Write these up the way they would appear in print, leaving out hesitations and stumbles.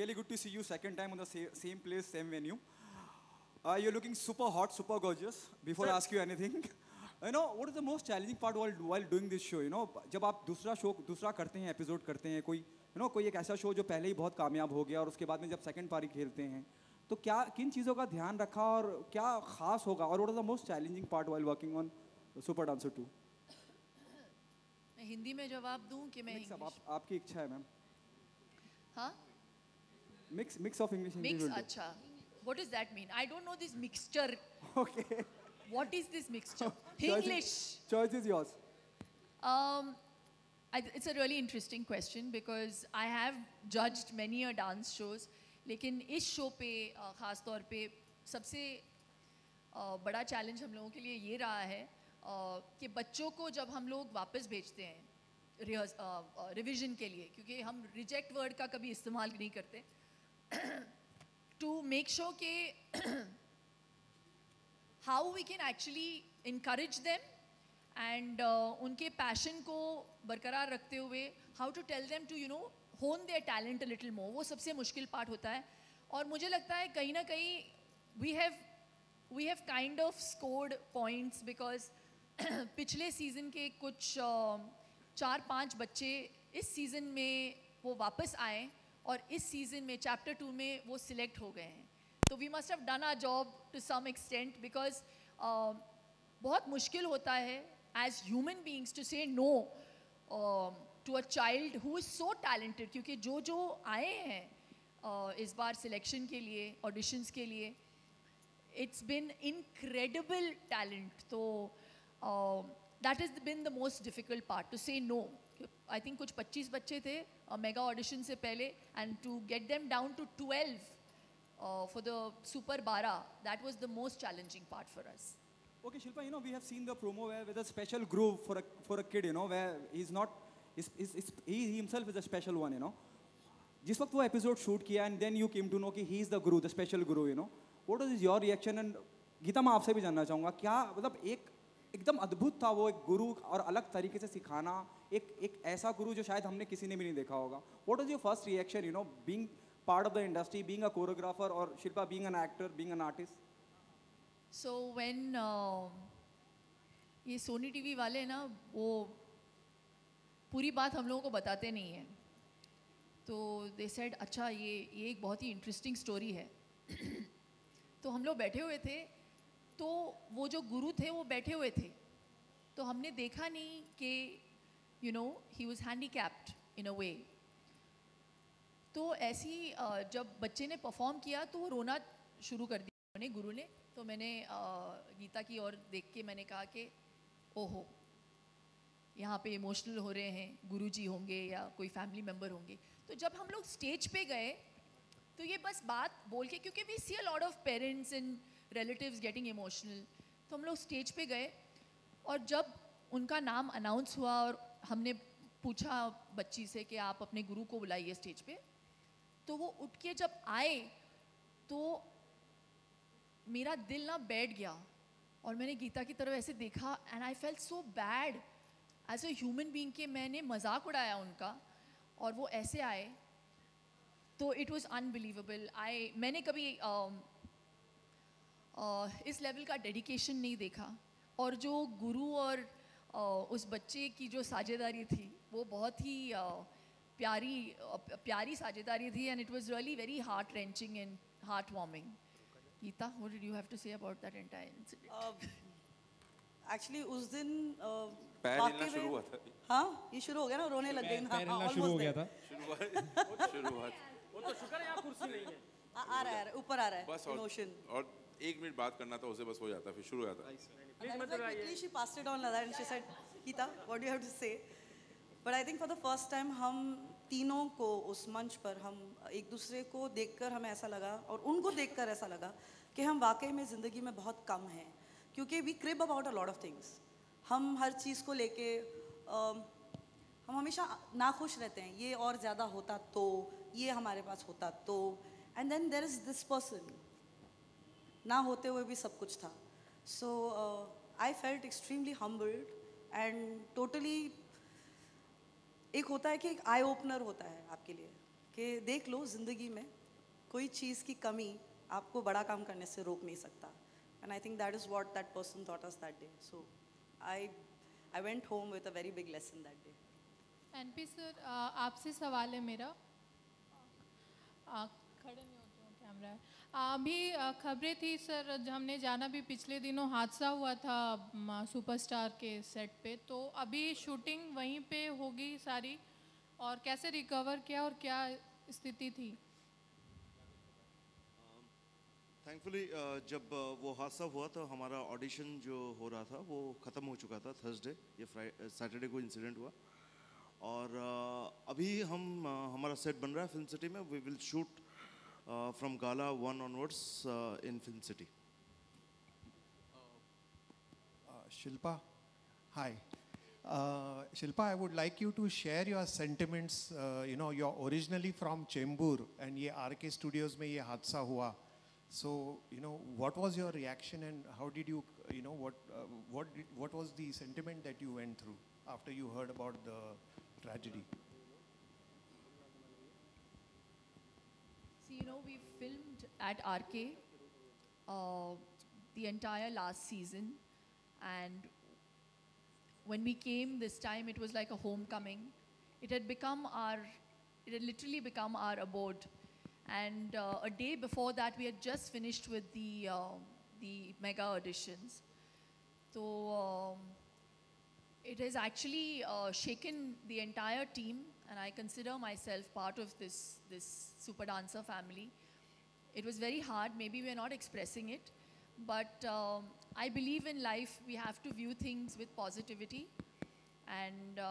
really good to see you second time on the same place, same venue. You're looking super hot, super gorgeous. Before I ask you anything, you know what is the most challenging part while doing this show? You know, जब आप दूसरा करते हैं, episode करते हैं, कोई एक ऐसा show जो पहले ही बहुत कामयाब हो गया और उसके बाद में जब second पारी खेलते हैं, तो क्या किन चीज़ों का ध्यान रखा और क्या खास होगा? और what is the most challenging part while working on Super Dancer 2? मैं हिंदी में जवाब दूं कि मैं इंग्लिश? आपकी इच्छा है मैम. हाँ? Mix of English and Hindi. Mix, अच्छा. What does that mean? I don't know this mixture. Okay. What is this mixture? English. Choice is yours. It's a really interesting question because I have judged many a dance shows. लेकिन इस show पे ख़ास तौर पे सबसे बड़ा challenge हम लोगों के लिए ये रहा है कि बच्चों को जब हम लोग वापस भेजते हैं रिविज़न के लिए, क्योंकि हम रिजेक्ट वर्ड का कभी इस्तेमाल नहीं करते, to make sure कि how we can actually encourage them and उनके passion को बरकरार रखते हुए how to tell them to hone their talent a little more, वो सबसे मुश्किल पार्ट होता है. और मुझे लगता है कहीं ना कहीं we have kind of scored points because पिछले सीज़न के कुछ 4-5 बच्चे इस सीज़न में वो वापस आए और इस सीज़न में चैप्टर 2 में वो सिलेक्ट हो गए हैं. तो we must have done our job to some extent because बहुत मुश्किल होता है as human beings to say no to a child who is so talented, क्योंकि जो आए हैं इस बार सिलेक्शन के लिए, ऑडिशंस के लिए, इट्स बिन इनक्रेडिबल टैलेंट. तो that is been the most difficult part to say no. I think कुछ 25 बच्चे थे मेगा ऑडिशन से पहले, and to get them down to 12 for the Super 12, that was the most challenging part for us. Okay, Shilpa, we have seen the promo where with a special groove for a kid, where he himself is a special one, जिस वक्त वो episode shoot किया and then you came to know कि he is the guru, the special guru, what is your reaction? And Geeta, मैं आपसे भी जानना चाहूँगा, क्या मतलब एकदम अद्भुत था वो एक गुरु और अलग तरीके से सिखाना, एक ऐसा गुरु जो शायद हमने किसी ने भी नहीं देखा होगा. What was your first reaction, being part of the industry, being a choreographer, or Shilpa being an actor, being an artist? So when ये सोनी टीवी वाले ना वो पूरी बात हम लोगों को बताते नहीं हैं, तो they said अच्छा ये एक बहुत ही इंटरेस्टिंग स्टोरी है. तो हम लोग बैठे हुए थे, तो वो जो गुरु थे वो बैठे हुए थे, तो हमने देखा नहीं कि he was handicapped in a way. तो ऐसी जब बच्चे ने परफॉर्म किया तो वो रोना शुरू कर दिया गुरु ने. तो मैंने गीता की ओर देख के मैंने कहा कि ओहो, यहाँ पे इमोशनल हो रहे हैं, गुरुजी होंगे या कोई फैमिली मेम्बर होंगे. तो जब हम लोग स्टेज पे गए तो ये बस बात बोल के, क्योंकि we see a lot of parents and relatives getting emotional, तो हम लोग स्टेज पे गए और जब उनका नाम अनाउंस हुआ और हमने पूछा बच्ची से कि आप अपने गुरु को बुलाइए स्टेज पे, तो वो उठ के जब आए तो मेरा दिल ना बैठ गया और मैंने गीता की तरफ ऐसे देखा and I felt so bad as a human being के मैंने मजाक उड़ाया उनका और वो ऐसे आए. तो इट वाज अनबिलीवेबल. मैंने कभी इस लेवल का डेडिकेशन नहीं देखा, और जो गुरु और उस बच्चे की जो साझेदारी थी वो बहुत ही प्यारी साझेदारी थी, and it was really very heart wrenching and heart warming. Geeta, what did you have to say about that entire incident? Actually उस दिन पैर हिलना शुरू हुआ था. हाँ, ये शुरू हो गया ना, रोने लग गई. पैर हिलना शुरू हो गया था. शुरुआत. वो तो शुक्र है यहाँ कुर्सी नहीं है. आ रहा है, ऊपर आ रहा है. बस इमोशन. और 1 मिनट बात करना था उससे, बस हो जाता, फिर शुरू हो जाता. Quickly she passed it on like that and she said, Geeta, what do you have to say? But I think for the first time हम तीनों को उस मंच पर हम एक दूसरे को देखकर हमें ऐसा लगा और उनको देखकर ऐसा लगा कि हम वाकई में ज़िंदगी में बहुत कम हैं, क्योंकि we crib about a lot of things. हम हर चीज़ को लेके हम हमेशा नाखुश रहते हैं, ये और ज़्यादा होता तो, ये हमारे पास होता तो, and then there is this person, ना होते हुए भी सब कुछ था. So I felt extremely humbled and totally. एक होता है कि एक आई ओपनर होता है आपके लिए कि देख लो ज़िंदगी में कोई चीज़ की कमी आपको बड़ा काम करने से रोक नहीं सकता. And I think that is what that person taught us that day. So I went home with a very big lesson that day. NP sir, आपसे सवाल है मेरा. खड़े नहीं होते हो, कैमरा है. अभी खबरें थी सर, हमने जाना भी पिछले दिनों हादसा हुआ था सुपरस्टार के सेट पे, तो अभी शूटिंग वहीं पे होगी सारी, और कैसे रिकवर किया और क्या स्थिति थी? थैंकफुली जब वो हादसा हुआ तो हमारा ऑडिशन जो हो रहा था वो ख़त्म हो चुका था थर्सडे, ये सैटरडे को इंसिडेंट हुआ. और अभी हमारा सेट बन रहा है फिल्म सिटी में. We will shoot from gala 1 onwards in film city. Shilpa, hi. Shilpa, I would like you to share your sentiments. You're originally from Chembur, and ये RK Studios में ये हादसा हुआ. So, what was your reaction, and how did you, what was the sentiment that you went through after you heard about the tragedy? See, we filmed at RK the entire last season, and when we came this time, it was like a homecoming. It had literally become our abode. And a day before that, we had just finished with the mega auditions. So it has actually shaken the entire team, and I consider myself part of this super dancer family. It was very hard. Maybe we are not expressing it, but I believe in life we have to view things with positivity, and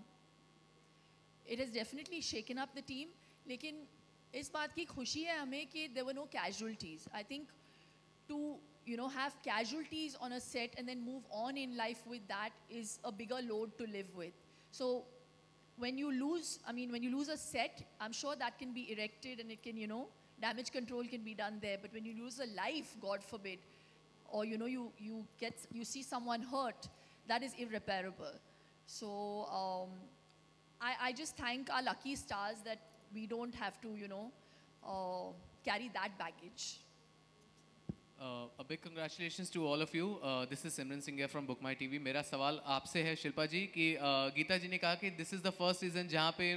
it has definitely shaken up the team. लेकिन इस बात की खुशी है हमें कि there were no casualties. I think to have casualties on a set and then move on in life with that is a bigger load to live with. So when you lose a set, I'm sure that can be erected and it can, damage control can be done there. But when you lose a life, God forbid, or you see someone hurt, that is irreparable. So I just thank our lucky stars that we don't have to, carry that baggage. A big congratulations to all of you. This is Simran Singh from Book My TV. मेरा सवाल आपसे है शिल्पा जी कि गीता जी ने कहा कि this is the first season जहाँ पे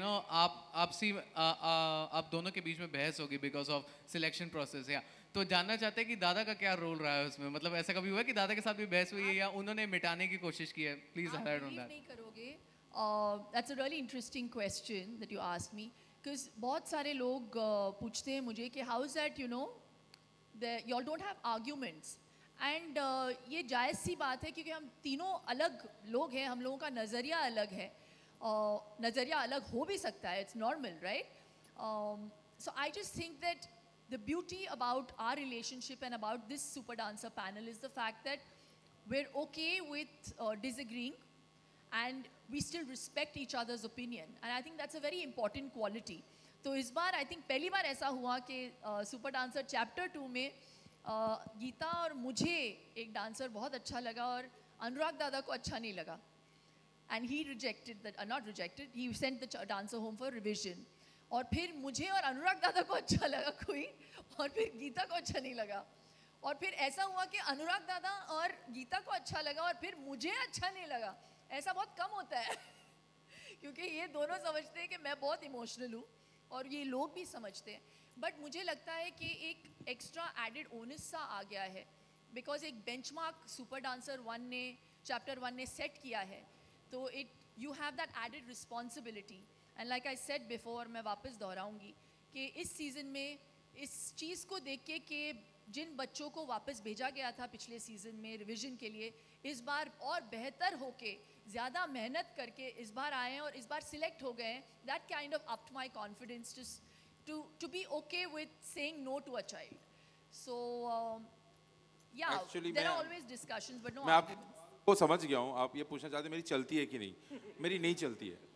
आप दोनों के बीच में बहस होगी because of selection process. या तो जानना चाहते हैं कि दादा का क्या रोल रहा है उसमें. मतलब ऐसा कभी हुआ है कि दादा के साथ भी बहस हुई है या उन्होंने मिटाने की कोशिश की है? Please highlight on that. नहीं करोगे. That's a really interesting question that you asked me. Because बहुत सारे लोग पूछते हैं मुझे कि how is that, you all don't have arguments. And ये जायज़ सी बात है क्योंकि हम तीनों अलग लोग हैं, हम लोगों का नज़रिया अलग है. नज़रिया अलग हो भी सकता है, it's normal, right? So I just think that the beauty about our relationship and about this Super Dancer panel is the fact that we're okay with disagreeing, and we still respect each other's opinion, and I think that's a very important quality. तो इस बार I think पहली बार ऐसा हुआ कि super dancer chapter 2 में गीता और मुझे एक डांसर बहुत अच्छा लगा और अनुराग दादा को अच्छा नहीं लगा, and he rejected that, not rejected, he sent the dancer home for revision. और फिर मुझे और अनुराग दादा को अच्छा लगा कोई, और फिर गीता को अच्छा नहीं लगा, और फिर ऐसा हुआ कि अनुराग दादा और गीता को अच्छा लगा और फिर मुझे अच्छा नहीं लगा. ऐसा बहुत कम होता है क्योंकि ये दोनों समझते हैं कि मैं बहुत इमोशनल हूँ और ये लोग भी समझते हैं. बट मुझे लगता है कि एक एक्स्ट्रा एडेड ओनस सा आ गया है बिकॉज एक बेंचमार्क सुपर डांसर 1 ने चैप्टर 1 ने सेट किया है, तो you have that added responsibility. And like I said before, मैं वापस दोहराऊंगी कि इस सीज़न में इस चीज़ को देख के कि जिन बच्चों को वापस भेजा गया था पिछले सीज़न में रिवीजन के लिए, इस बार और बेहतर होके ज़्यादा मेहनत करके इस बार आए हैं और इस बार सिलेक्ट हो गए हैं. That kind of upped my confidence to be okay with saying no to a child. So Actually, there are always discussions but no मैं arguments. आपको समझ गया हूँ. आप ये पूछना चाहते हैं मेरी चलती है कि नहीं. मेरी नहीं चलती है.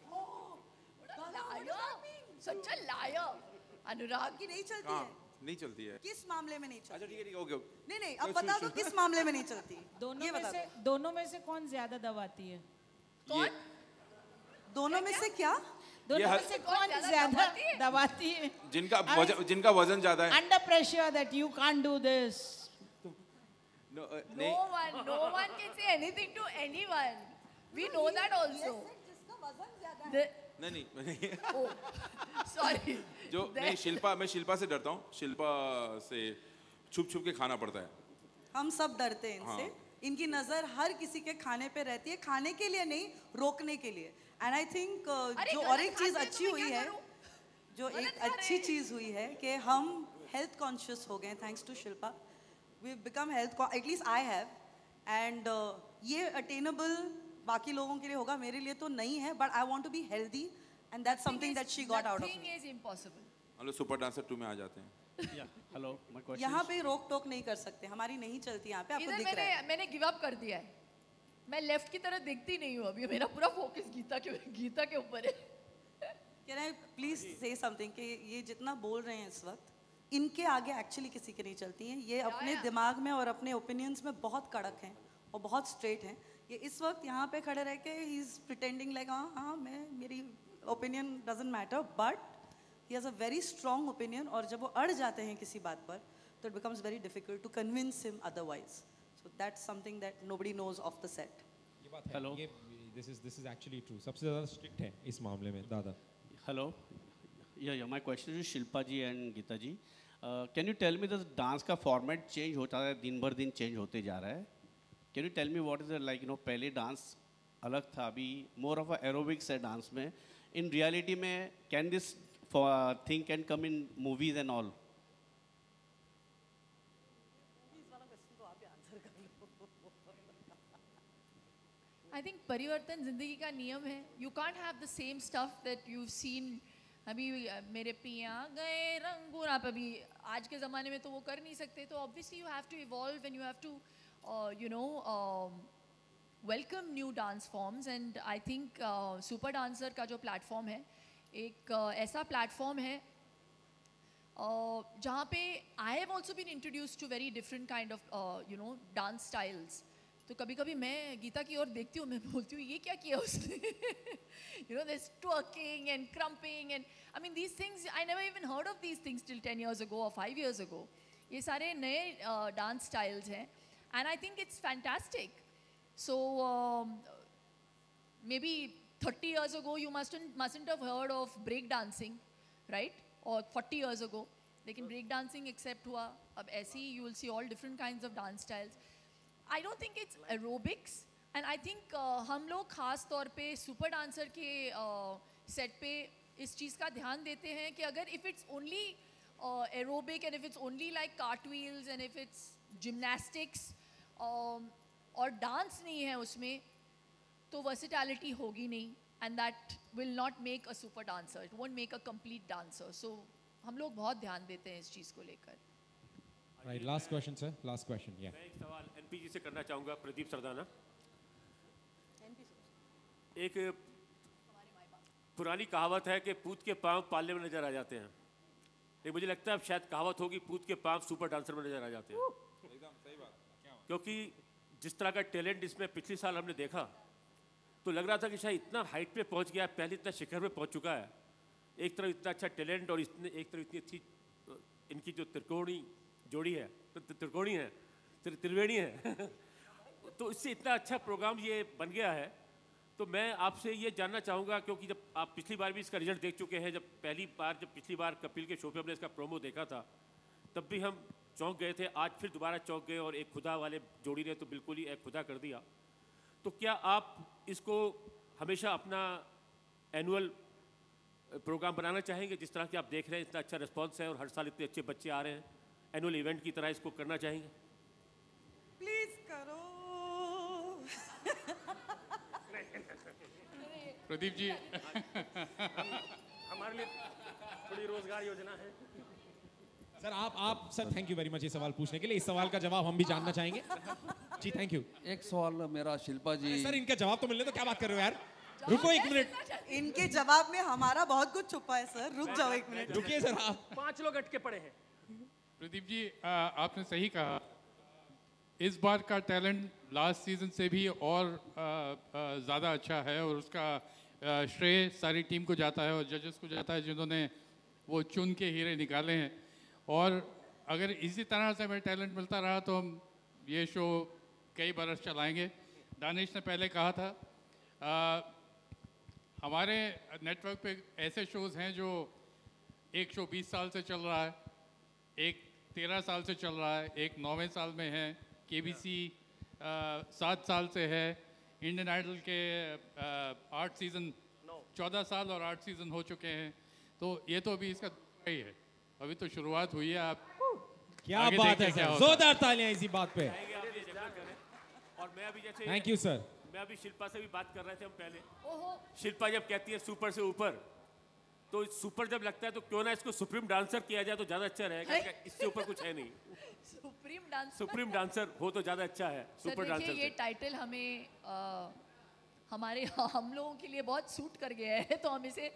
Such a liar. अनुराग की नहीं चलती हाँ, है. नहीं चलती है. किस मामले में नहीं चलती? अच्छा ठीक है ओके. नहीं अब बता दो किस मामले में नहीं चलती. दोनों में से कौन ज्यादा दबाती है? कौन? दोनों में से क्या? दोनों में से कौन ज्यादा दबाती है? जिनका वजन ज्यादा है. Under pressure that you can't do this. No one can say anything to anyone. We know that also. नहीं. Oh, sorry. मैं शिल्पा से डरता हूँ. शिल्पा से छुप के खाना पड़ता है. हम सब डरते हैं इनसे. इनकी नजर हर किसी के खाने पे रहती है, खाने के लिए नहीं, रोकने के लिए. एंड आई थिंक जो और एक चीज अच्छी हुई है, जो एक अच्छी चीज हुई है कि हम हेल्थ कॉन्शियस हो गए thanks to Shilpa. We become health, at least I have. And ये अटेनेबल बाकी लोगों के लिए होगा, मेरे लिए तो नहीं है. But I want to be healthy and that's something that she got out of me. Is impossible. हम लोग सुपर डांसर 2 में आ जाते हैं. Hello, my question. यहाँ पे रोक टोक नहीं कर सकते, हमारी नहीं चलती यहाँ पे. आपको दिख रहा है मैंने गिव अप कर दिया है. मैं लेफ्ट की तरफ देखती नहीं हूँ अभी. मेरा पूरा फोकस गीता के ऊपर है. Can I please say something कि ये जितना बोल रहे हैं इस वक्त, इनके आगे एक्चुअली किसी की नहीं चलती हैं. ये अपने दिमाग में और अपने ओपिनियंस में बहुत कड़क हैं और बहुत स्ट्रेट हैं. ये इस वक्त यहाँ पे खड़े रह के ही इज प्रिटेंडिंग लाइक हाँ मेरी opinion doesn't matter, but he has a very strong opinion. और जब वो अड़ जाते हैं किसी बात पर, तो it becomes very difficult to convince him otherwise. So that's something that nobody knows off the set. ये बात है. Hello. This is actually true. सबसे ज़्यादा strict है इस मामले में Dada. Hello. Yeah, my question is Shilpa ji and Geeta ji. Can you tell me the dance का format change होता है, दिन भर दिन change होते जा रहा है. Can you tell me what is it like? पहले dance अलग था, अभी more of a aerobics है dance में. In reality में can this thing can come in movies and all? I think परिवर्तन जिंदगी का नियम है. You can't have the same stuff that you've seen. अभी मेरे पिया गए रंगून, आप अभी आज के ज़माने में तो वो कर नहीं सकते. तो obviously you have to evolve and you have to welcome new dance forms. And I think Super Dancer का जो platform है, एक ऐसा प्लेटफॉर्म है जहाँ पे I have also been introduce to very different kind of dance styles. तो कभी कभी मैं गीता की ओर देखती हूँ, मैं बोलती हूँ ये क्या किया उसने. This twerking and krumping and I mean these things I never even heard of these things till 10 years ago or 5 years ago. ये सारे नए डांस स्टाइल्स हैं and I think it's fantastic. So maybe 30 years ago you mustn't have heard of break dancing, right? Or 40 years ago. लेकिन break dancing except हुआ, अब ऐसे ही you will see all different kinds of dance styles. I don't think it's aerobics. And I think हम लोग खास तौर पे super dancer के set पे इस चीज़ का ध्यान देते हैं कि अगर if it's only aerobic and if it's only like cartwheels and if it's gymnastics और dance नहीं है उसमें, तो वर्सिटैलिटी होगी नहीं. And that will not make a super dancer. It won't make a complete dancer. So हम लोग बहुत ध्यान देते हैं इस चीज़ को लेकर. Right, last question sir, last question. मैं एक सवाल एनपीजी से करना चाहूँगा, प्रदीप सरदाना. एक पुरानी कहावत है कि पूत के पाँव पालने में नजर आ जाते हैं. लेकिन मुझे लगता है अब शायद कहावत होगी पूत के पाँव सुपर डांसर में नजर आ जाते हैं. एकदम सही बात. क्योंकि जिस तरह का टैलेंट इसमें पिछले साल हमने देखा, तो लग रहा था कि शायद इतना हाइट पे पहुंच गया है, पहले इतना शिखर पे पहुंच चुका है. एक तरफ इतना अच्छा टैलेंट और एक तरफ इतनी अच्छी इनकी जो त्रिकोणी जोड़ी है, त्रिवेणी है. तो इससे इतना अच्छा प्रोग्राम ये बन गया है. तो मैं आपसे ये जानना चाहूँगा, क्योंकि जब आप पिछली बार भी इसका रिजल्ट देख चुके हैं, जब पिछली बार कपिल के शो पे हमने इसका प्रोमो देखा था, तब भी हम चौंक गए थे. आज फिर दोबारा चौंक गए और एक खुदा वाले जोड़ी ने तो बिल्कुल ही एक खुदा कर दिया. तो क्या आप इसको हमेशा अपना एनुअल प्रोग्राम बनाना चाहेंगे? जिस तरह की आप देख रहे हैं इतना अच्छा रिस्पांस है और हर साल इतने अच्छे बच्चे आ रहे हैं, एनुअल इवेंट की तरह इसको करना चाहेंगे? प्लीज करो. प्रदीप जी हमारे लिए थोड़ी रोजगार योजना है. सर आप sir thank you very much ये सवाल पूछने के लिए. इस सवाल का जवाब हम भी जानना चाहेंगे जी. Thank you. एक सवाल मेरा शिल्पा जी. सर इनका जवाब तो मिलने दो, क्या बात कर रहे हो यार. रुको एक मिनट. इनके जवाब में हमारा बहुत कुछ छुपा है सर. रुक जाओ एक मिनट. रुकिए सर. आप 5 लोग अटके पड़े हैं. प्रदीप जी आपने सही कहा. इस बार का टैलेंट लास्ट सीजन से भी और ज़्यादा अच्छा है और उसका श्रेय सारी टीम को जाता है और जजेस को जाता है जिन्होंने वो चुन के हीरे निकाले हैं। और अगर इसी तरह से हमें टैलेंट मिलता रहा तो हम ये शो कई बरस चलाएंगे। दानिश ने पहले कहा था हमारे नेटवर्क पे ऐसे शोज़ हैं जो एक शो 20 साल से चल रहा है, एक 13 साल से चल रहा है, एक 9वें साल में है, KBC 7 साल से है, इंडियन आइडल के 8 सीज़न 14 साल और 8 सीज़न हो चुके हैं। तो ये तो अभी इसका ही है, अभी तो शुरुआत हुई है। आप क्या बात है सर, जोरदार तालियां इसी बात पे। और मैं अभी जैसे थैंक यू सर। मैं अभी शिल्पा से भी बात कर रहे थे हम पहले। शिल्पा जब कहती है सुपर से ऊपर, तो सुपर जब लगता है तो क्यों ना इसको सुप्रीम डांसर किया जाए तो ज्यादा अच्छा रहेगा। इससे ऊपर कुछ है नहीं। सुप्रीम डांसर हो तो ज्यादा अच्छा है सुपर डांसर। ये टाइटल हमें हमारे हम लोगों के लिए बहुत सूट कर गया है, तो हम इसे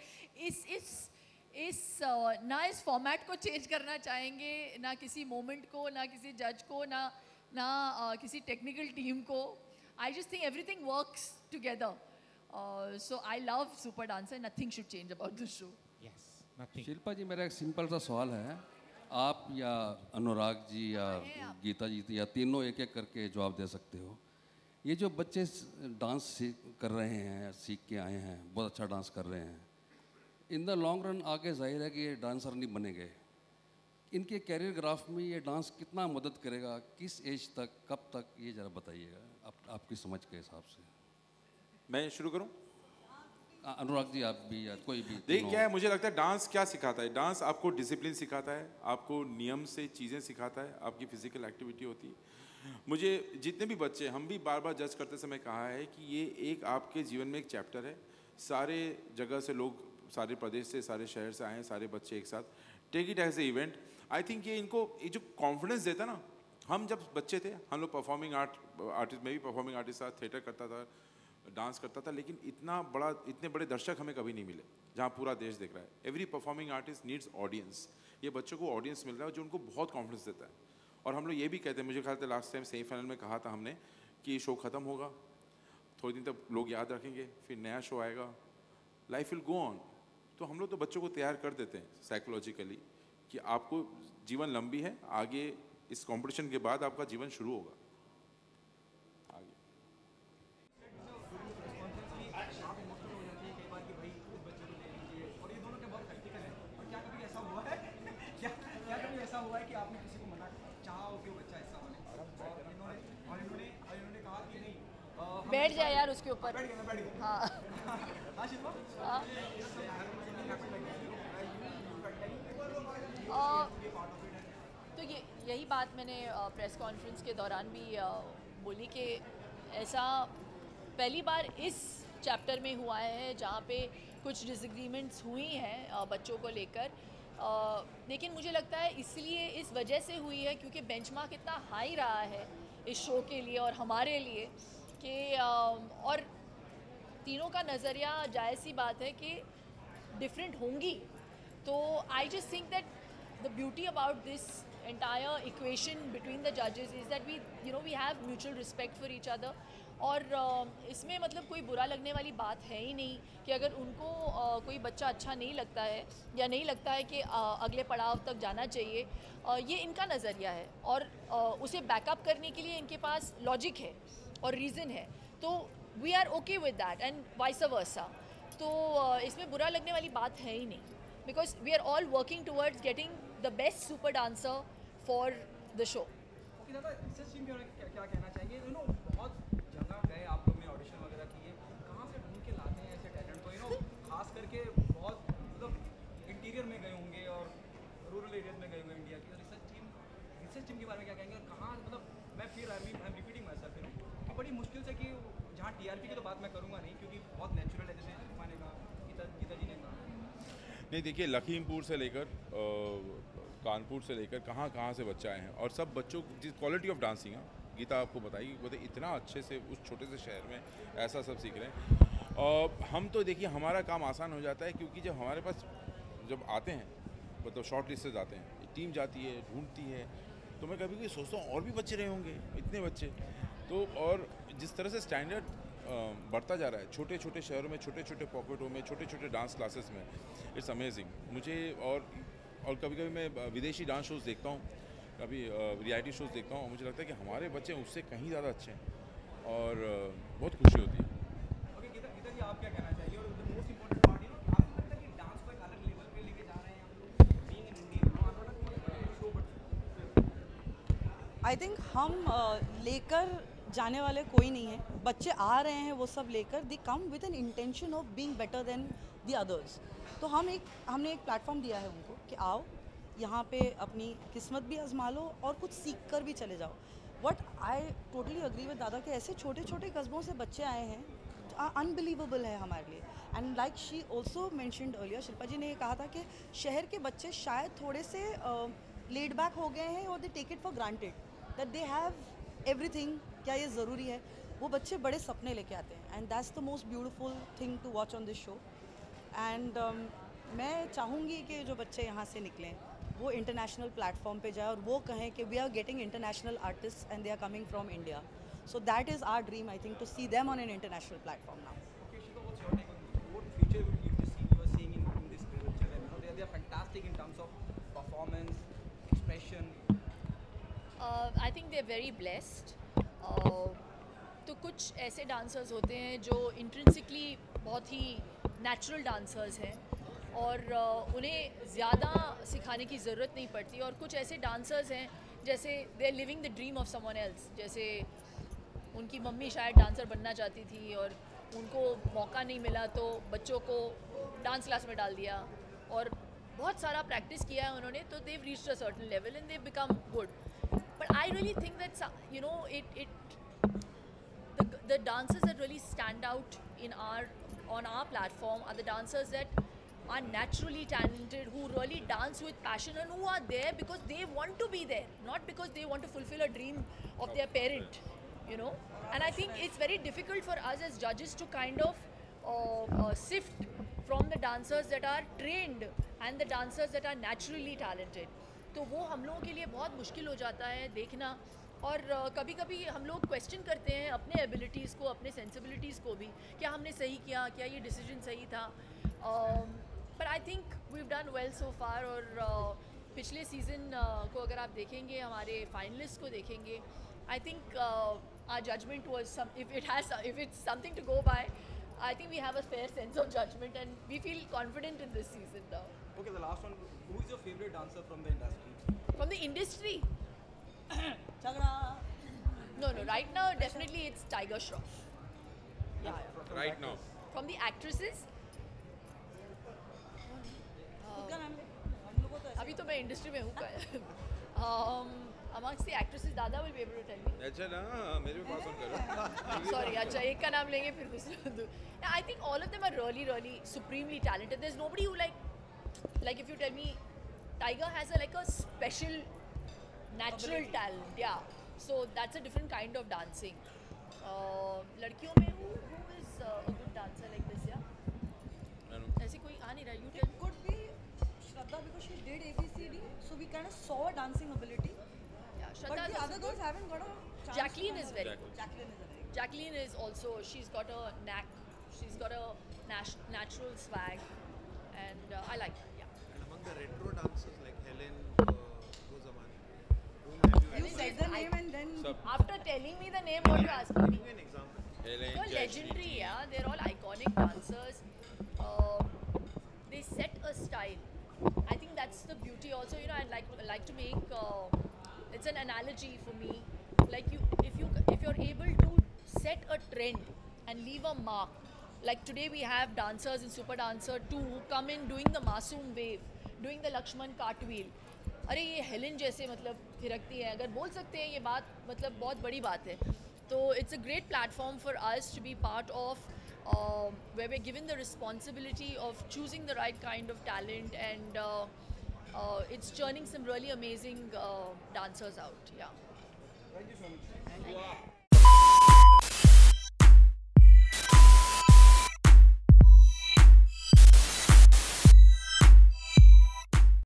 ना इस फॉर्मेट को चेंज करना चाहेंगे, ना किसी मोमेंट को, ना किसी जज को, ना किसी टेक्निकल टीम को। I just think everything works together. So I love super dancer, nothing should change about this show. Shilpa ji, मेरा एक सिंपल सा सवाल है, आप या अनुराग जी या गीता जी या तीनों एक एक करके जवाब दे सकते हो। ये जो बच्चे डांस कर रहे हैं, सीख के आए हैं, बहुत अच्छा डांस कर रहे हैं, इन द लॉन्ग रन आगे जाहिर है कि ये डांसर नहीं बनेंगे। इनके कैरियर ग्राफ में ये डांस कितना मदद करेगा, किस एज तक, कब तक, ये ज़रा बताइएगा आपकी समझ के हिसाब से। मैं शुरू करूं? अनुराग जी आप भी या कोई भी। देख क्या है, मुझे लगता है डांस क्या सिखाता है। डांस आपको डिसिप्लिन सिखाता है, आपको नियम से चीज़ें सिखाता है, आपकी फिजिकल एक्टिविटी होती है। मुझे जितने भी बच्चे, हम भी बार बार जज करते समय कहा है कि ये एक आपके जीवन में एक चैप्टर है। सारे जगह से लोग, सारे प्रदेश से, सारे शहर से आए हैं, सारे बच्चे एक साथ, take it as a event. I think ये इनको ये जो कॉन्फिडेंस देता ना, हम जब बच्चे थे, हम लोग परफॉर्मिंग आर्टिस्ट, मैं भी परफॉर्मिंग आर्टिस्ट था, थिएटर करता था, डांस करता था, लेकिन इतने बड़े दर्शक हमें कभी नहीं मिले जहाँ पूरा देश देख रहा है। Every performing artist needs audience. ये बच्चों को ऑडियंस मिल रहा है जो उनको बहुत कॉन्फिडेंस देता है। और हम लोग ये भी कहते हैं, मुझे ख्याल था लास्ट टाइम सेमीफाइनल में कहा था हमने कि शो ख़त्म होगा, थोड़े दिन तक लोग याद रखेंगे, फिर नया शो आएगा, लाइफ विल गो ऑन। तो हम लोग तो बच्चों को तैयार कर देते हैं साइकोलॉजिकली कि आपको जीवन लंबी है, आगे इस कंपटीशन के बाद आपका जीवन शुरू होगा। बैठ जाए यार उसके ऊपर। हाँ तो यही बात मैंने प्रेस कॉन्फ्रेंस के दौरान भी बोली कि ऐसा पहली बार इस चैप्टर में हुआ है जहाँ पे कुछ डिसएग्रीमेंट्स हुई हैं बच्चों को लेकर, लेकिन मुझे लगता है इसलिए इस वजह से हुई है क्योंकि बेंचमार्क इतना हाई रहा है इस शो के लिए और हमारे लिए कि और तीनों का नज़रिया जायज़ सी बात है कि डिफरेंट होंगी। तो I just think that the beauty about this entire equation between the judges is that we have mutual respect for each other। और इसमें मतलब कोई बुरा लगने वाली बात है ही नहीं कि अगर उनको कोई बच्चा अच्छा नहीं लगता है या नहीं लगता है कि अगले पड़ाव तक जाना चाहिए, ये इनका नज़रिया है और उसे बैकअप करने के लिए इनके पास लॉजिक है और रीज़न है। तो we are okay with that and vice versa. तो इसमें बुरा लगने वाली बात है ही नहीं, because we are all working towards getting the best super dancer for the show. Dada क्या कहना चाहिए, बहुत जगह गए आप लोग ने, ऑडिशन वगैरह किए, कहाँ से ढूंढ के लाते हैं ऐसे टैलेंट को? खास करके बहुत मतलब इंटीरियर में गए होंगे और रूरल एरियाज में गए हुए इंडिया की। रिसर्च टीम के बारे में क्या कहेंगे? और कहाँ मतलब मैं फिर I am repeating myself कि बड़ी मुश्किल से, कि जहाँ टीआरपी की तो बात मैं करूँगा नहीं क्योंकि बहुत नेचुरल है, जैसे शिल्पा ने कहा, गीता जी ने कहा। नहीं देखिए, लखीमपुर से लेकर कानपुर से लेकर कहाँ से बच्चे आए हैं और सब बच्चों जिस क्वालिटी ऑफ डांसिंग है, गीता आपको बताइए, वो इतना अच्छे से उस छोटे से शहर में ऐसा सब सीख रहे हैं। और हम तो देखिए हमारा काम आसान हो जाता है क्योंकि जब हमारे पास जब आते हैं, मतलब शॉर्ट लिस्ट से जाते हैं, टीम जाती है, ढूंढती है, तो मैं कभी कभी सोचता हूँ और भी बच्चे रहे होंगे, इतने बच्चे। तो और जिस तरह से स्टैंडर्ड बढ़ता जा रहा है छोटे छोटे शहरों में, छोटे छोटे पॉकेटों में, छोटे छोटे डांस क्लासेस में। इट्स अमेजिंग मुझे। और कभी कभी मैं विदेशी डांस शोज़ देखता हूँ, कभी रियलिटी शोज़ देखता हूँ, मुझे लगता है कि हमारे बच्चे उससे कहीं ज़्यादा अच्छे हैं और बहुत खुशी होती है। गीता जी, आप क्या कहना चाहिए? और द मोस्ट इम्पोर्टेंट पार्ट, आपको लगता है कि डांस को एक अलग लेवल पे लेके जा रहे हैं हम लोग, being in India? I think हम लेकर जाने वाले कोई नहीं है, बच्चे आ रहे हैं वो सब लेकर, they come with an intention of being better than the others. तो हमने एक प्लेटफॉर्म दिया है उनको कि आओ यहाँ पे अपनी किस्मत भी आजमा लो और कुछ सीख कर भी चले जाओ। What I totally agree with Dada कि ऐसे छोटे छोटे कस्बों से बच्चे आए हैं, अनबिलीवेबल है हमारे लिए। And like she also mentioned earlier, Shilpa ji ने ये कहा था कि शहर के बच्चे शायद थोड़े से लेड बैक हो गए हैं और they take it for granted that they have everything. क्या ये ज़रूरी है? वो बच्चे बड़े सपने लेके आते हैं and that's the most beautiful thing to watch on this show. And मैं चाहूँगी कि जो बच्चे यहाँ से निकलें वो इंटरनेशनल प्लेटफॉर्म पे जाए और वो कहें कि we are getting international artist and they are coming from India. So that is our dream, I think, to see them on an international platform now. Okay, Shilpa, what's your take on what future will you see you are seeing in this culture? And they are fantastic in terms of performance, expression. I think they're very blessed. तो कुछ ऐसे dancers होते हैं जो intrinsically बहुत ही natural dancers हैं और उन्हें ज़्यादा सिखाने की ज़रूरत नहीं पड़ती, और कुछ ऐसे डांसर्स हैं जैसे they are living the dream of someone else. जैसे उनकी मम्मी शायद डांसर बनना चाहती थी और उनको मौका नहीं मिला तो बच्चों को डांस क्लास में डाल दिया और बहुत सारा प्रैक्टिस किया है उन्होंने, तो they reached a certain level and they become good. But I really think that you know the dancers that really stand out on our platform are the dancers that are naturally talented, who really dance with passion and who are there because they want to be there, not because they want to fulfill a dream of their parent, you know. And I think it's very difficult for us as judges to kind of sift from the dancers that are trained and the dancers that are naturally talented. तो वो हम लोगों के लिए बहुत मुश्किल हो जाता है देखना, और कभी कभी हम लोग क्वेश्चन करते हैं अपने एबिलिटीज़ को, अपने सेंसिबिलिटीज़ को भी, क्या हमने सही किया, क्या ये डिसीजन सही था। But I think we have done well so far. और पिछले सीज़न को अगर आप देखेंगे, हमारे फाइनलिस्ट को देखेंगे, I think our judgment was if it's something to go by, I think we have a fair sense of judgment and we feel confident in this season now. Okay, the last one. Who is your favorite dancer from the industry? From the industry? Chagra. No, right now definitely it's Tiger Shroff. Yeah. Right now. From the actresses? अभी तो मैं industry में हूँ। Amongst the actresses, Dada will be able to tell me. अच्छा ना, मेरे पास phone करो। Sorry, अच्छा एक का नाम लेंगे फिर दूसरा। I think all of them are really, really supremely talented. There's nobody who like if you tell me, Tiger has like a special natural talent, yeah. So that's a different kind of dancing. लड़कियों में who is a good dancer like this, yeah? ऐसी कोई आ नहीं रहा, you tell. It could be Shraddha because she did ABCD, so we kind of saw a dancing ability. But the other girls haven't got a chance. Jacqueline is very good. Jacqueline is also, she's got a knack, she's got a natural swag, and I like her, yeah. And among the retro dancers like Helen Gozamani, whom have you said the name and then... After telling me the name, what are you asking me? Give me an example. Helen, They're legendary, yeah. They're all iconic dancers. They set a style. I think that's the beauty also, you know. I'd like to make... it's an analogy for me, like if you're able to set a trend and leave a mark, like today we have dancers in Super Dancer 2 who come in doing the Masoom wave, doing the Lakshman cartwheel. अरे ये Helen जैसे मतलब थिरकती है, अगर बोल सकते हैं ये बात, मतलब बहुत बड़ी बात है। तो it's a great platform for us to be part of, where we're given the responsibility of choosing the right kind of talent, and it's churning some really amazing dancers out. Yeah. Thank you so much.